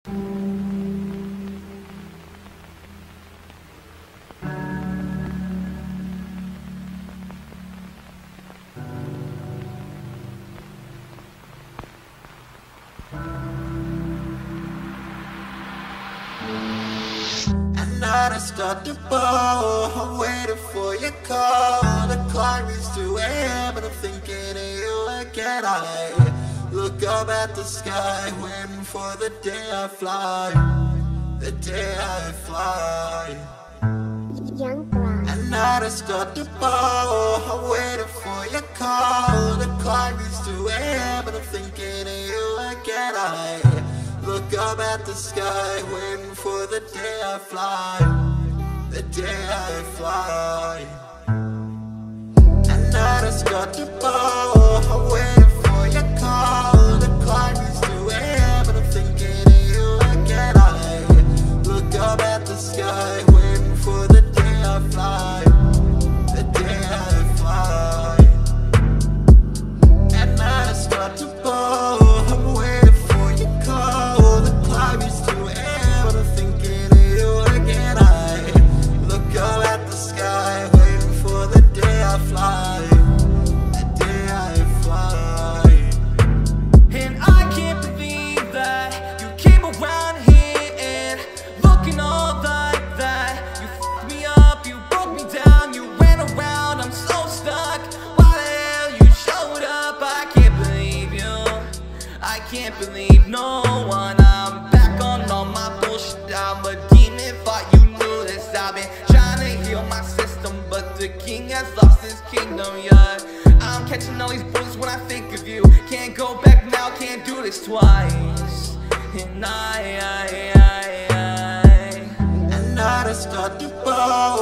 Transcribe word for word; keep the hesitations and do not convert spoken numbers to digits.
Night I start to bow, I'm waiting for your call. The clock reads two A M and I'm thinking of you again. I look up at the sky, waiting for the day I fly, the day I fly. Young Brown. At night I start to bow, I'm waiting for your call. The clock reads two A M and I'm thinking of you again. I look up at the sky, waiting for the day I fly, the day I fly. At night I start to bow, I'm waiting for your call. The clock reads two A M and I'm thinking of you again. I look up at the sky, waiting for the day I fly, the day I fly. At night I start to bow, I'm waiting for your call. The clock reads two A M and I'm thinking of you again. I look up at the sky, waiting for the day I fly, the day I fly. And I can't believe that you came around here and looking all like that. You fucked me up, you broke me down, you ran around, I'm so stuck. Why the hell you showed up? I can't believe you, I can't believe no one. I'm back on all my bullshit, I'm a demon, thought you knew this. I've been trying to heal my system, but the king has lost his kingdom, yeah. I'm catching all these bullets when I think of you. Can't go back now, can't do this twice. And I, I, I, I At night I start to bow,